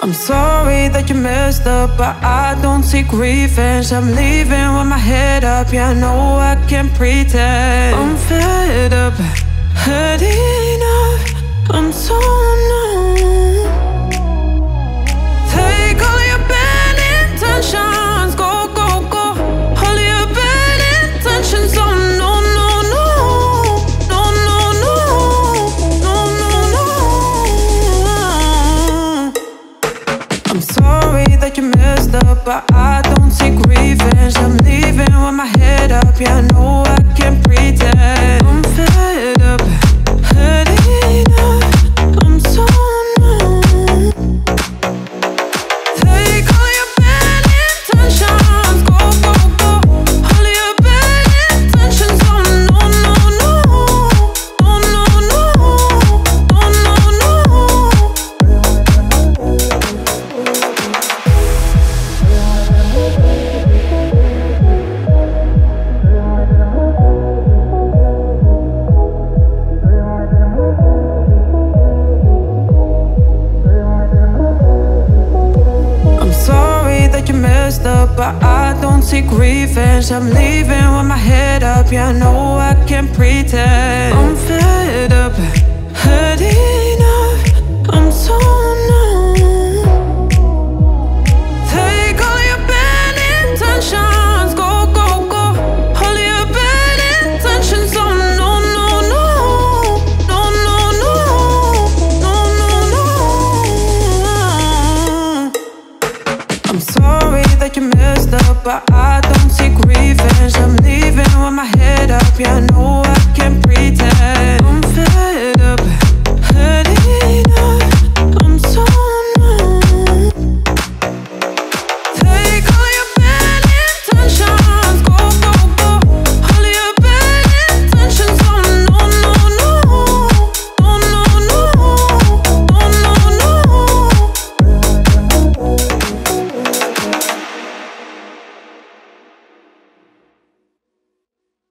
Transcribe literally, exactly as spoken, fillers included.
I'm sorry that you messed up, but I don't seek revenge. I'm leaving with my head up, yeah, I know I can't pretend. I'm fed up, had enough, I'm so numb. Take all your bad intentions, go, go, go. All your bad intentions, oh no, no, no. No, no, no. No, no, no. I'm sorry that you messed up, but I don't seek revenge. I'm leaving with my head up, yeah, I know I can't pretend. I'm fed up, had enough, I'm so numb. Take all your bad intentions, go, go, go. All your bad intentions, oh no, no, no. No, no, no. No, no, no. I'm sorry that you messed up, but I don't seek revenge. I'm leaving with my head up, yeah, I know I can't pretend. I'm fed up, had enough, I'm so numb. Take all your bad intentions, go, go, go. All your bad intentions, oh no, no, no. No, no, no. No, no, no. I'm sorry that you messed up, but I don't seek revenge. I'm leaving with my head up, yeah, I know I can't pretend. I'm